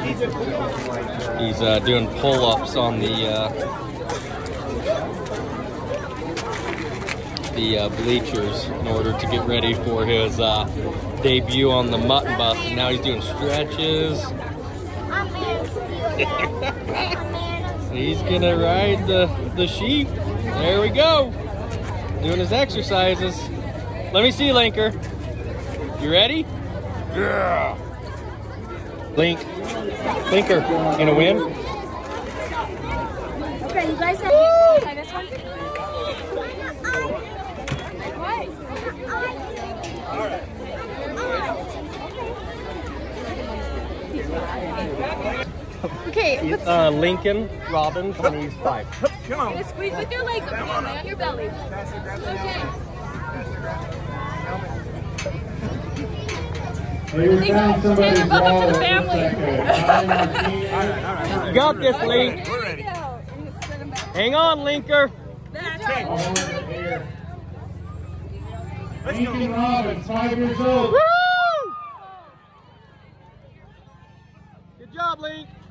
He's doing pull-ups on the bleachers in order to get ready for his debut on the Mutton bus. And now he's doing stretches. He's gonna ride the sheep. There we go. Doing his exercises. Let me see, Linker. You ready? Yeah. Linker, gonna win? Okay, you guys have this one? Okay, Lincoln Robbins when he's 5. Come on. Squeeze with your legs, okay? Lay on your belly. Okay. Taylor, welcome to the family. You got this, Link. We're ready. Hang on, Linker. Lincoln Robbins, 5 years old. Woo! Good job, Link.